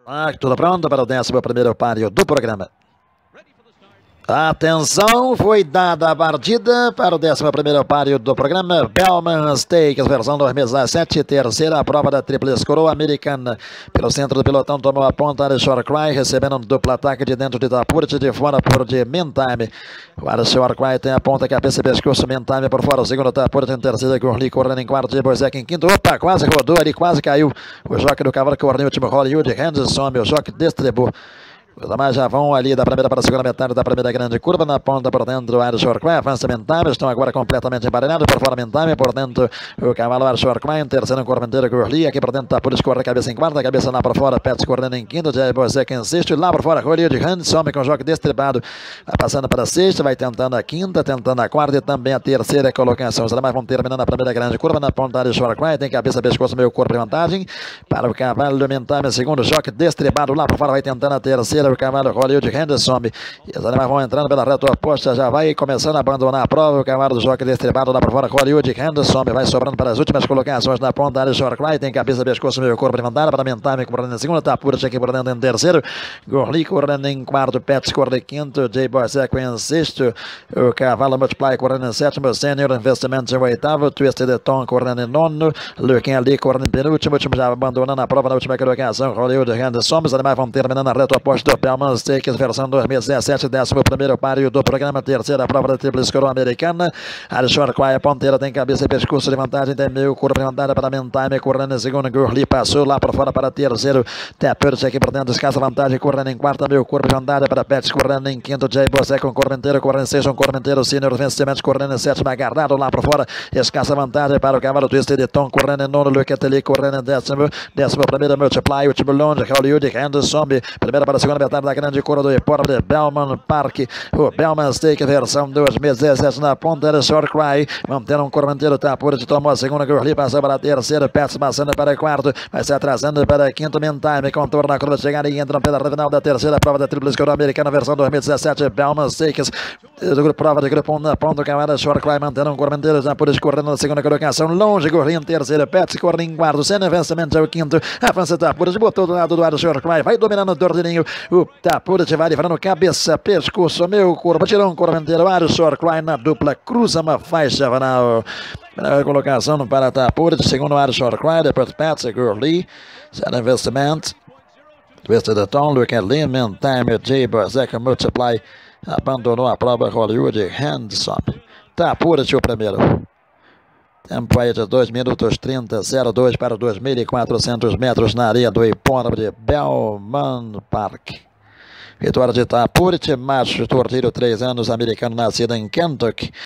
Tudo pronto para o 11º páreo do programa. Atenção, foi dada a partida para o 11º páreo do programa. Bellman Stakes, versão 2017, terceira prova da Tríplice Coroa Americana. Pelo centro do pelotão tomou a ponta Arishore Cry, recebendo um duplo ataque de dentro de Tapurti, de fora por de Meantime. O Arishore Cry tem a ponta, cabeça e pescoço, Meantime por fora. O segundo Tapurti em terceira, Gurli correndo em quarto, de Boisek em quinto. Opa, quase rodou ali, quase caiu. O jockey do cavalo correu, o último Hollywood, Henderson, o jockey distribuiu. Os demais já vão ali da primeira para a segunda metade da primeira grande curva, na ponta por dentro o Arishore Cry, avança Meantime, estão agora completamente emparelhados, por fora Meantime, por dentro o cavalo Arishore Cry, em terceiro corpo inteiro Gurli, aqui por dentro Tapurti corre a cabeça em quarta, a cabeça lá por fora, Pets correndo em quinto, Jay Boisek em sexto, lá por fora Hollywood Hanson com o jogo destribado, vai passando para a sexta, vai tentando a quinta, tentando a quarta e também a terceira colocação. Os demais vão terminando a primeira grande curva, na ponta Arishore Cry, tem cabeça, pescoço, meio corpo e vantagem, para o cavalo do Meantime, segundo jogo destribado, lá por fora vai tentando a terceira, o cavalo Hollywood Henderson, e os animais vão entrando pela reta oposta, já vai começando a abandonar a prova, o cavalo do jockey destribado lá por fora, Hollywood Henderson, vai sobrando para as últimas colocações na ponta, Arishore Cry, tem cabeça, pescoço, meio corpo levantada, para Meantime correndo em segunda, Tapurti aqui por dentro em terceiro, Gurli correndo em quarto, Pets correndo em quinto, Jay Boisek em sexto, o cavalo Multiply correndo em sétimo, Senior Investimentos em oitavo, Twisted Tom correndo em nono, Luquinha ali correndo em penúltimo, último já abandonando a prova na última colocação, Hollywood Henderson, os animais vão terminando a reta oposta do Bellman Stakes, versão 2017, 11º páreo do programa, terceira prova da Tríplice Coroa Americana. Arishore Cry, a ponteira, tem cabeça e pescoço de vantagem, tem meio corpo de vantagem para Meantime, correndo em segundo, Gurli passou lá por fora para terceiro, Tapurti aqui por dentro, escassa vantagem, correndo em quarta, meio corpo de vantagem para Pets, correndo em quinto, Jay Boisek com corpo inteiro, correndo em sexto, corpo inteiro, Senior Vencimentos, correndo em sétimo, agarrado lá por fora, escassa vantagem para o cavalo Twisted Tom, correndo em nono, Luqueteli, correndo em décimo primeiro, Multiply, último longe, Hollywood Henderson, primeira para a segunda metade da grande cor do Hipódromo de Bellman Park, o Bellman Stake versão 2017 na ponta da Arishore Cry, mantendo um correnteiro, Tapurti tomou a segunda, Gurli passou para a terceira, Pets passando para quarto, vai se atrasando para quinto, Meantime, contorna a curva de chegada e entram pela final da terceira prova da Tríplice Coroa Americana, versão 2017, Bellman Stakes, prova de grupo 1 na ponta, o cavalo Arishore Cry, mantendo um correnteiro, Tapurti correndo na segunda colocação, longe, Gurli em terceira, Pets correndo em quarto, Senior Vencimentos é o quinto, avança Tapurti, botou do lado do Arishore Cry, vai dominando o tordininho, o Tapurti vai livrando cabeça, pescoço, meio corpo, tirou um correnteiro, Arishore Cry na dupla, cruza uma faixa final. Primeira colocação para Tapurti, segundo Arishore Cry, depois Pets, Gurli, Senior Investimento, Twisted Tom, Luquinha ali, Meantime, Jay Boisek, Multiply, abandonou a prova, Hollywood Henderson. Tapurti o primeiro. Tempo aí de 2 minutos 30:02 para 2.400 metros na areia do Hipódromo de Bellman Park. Vitória de Tapurti, macho tortilho, 3 anos, americano, nascido em Kentucky.